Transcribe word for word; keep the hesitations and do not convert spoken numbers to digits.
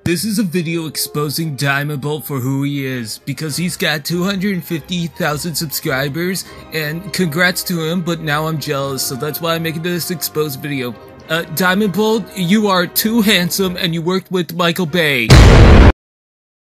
This is a video exposing DiamondBolt for who he is, because he's got two hundred fifty thousand subscribers, and congrats to him, but now I'm jealous, so that's why I'm making this exposed video. Uh, DiamondBolt, you are too handsome and you worked with Michael Bay.